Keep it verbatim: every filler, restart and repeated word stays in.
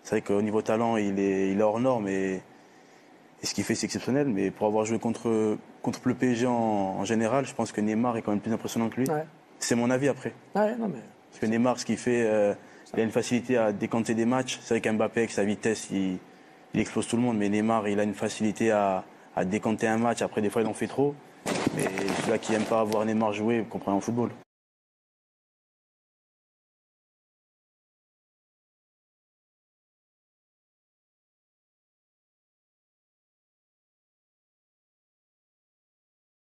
C'est vrai qu'au niveau talent, il est, il est hors norme et, et ce qu'il fait, c'est exceptionnel. Mais pour avoir joué contre, contre le P S G en, en général, je pense que Neymar est quand même plus impressionnant que lui. Ouais. C'est mon avis après. Ouais, non, mais... Parce que Neymar, ce qu'il fait, euh, il a une facilité à décanter des matchs. C'est vrai qu'Mbappé, avec sa vitesse, il, il explose tout le monde. Mais Neymar, il a une facilité à, à décanter un match. Après, des fois, il en fait trop. Mais celui-là qui n'aime pas voir Neymar jouer, comprend en football.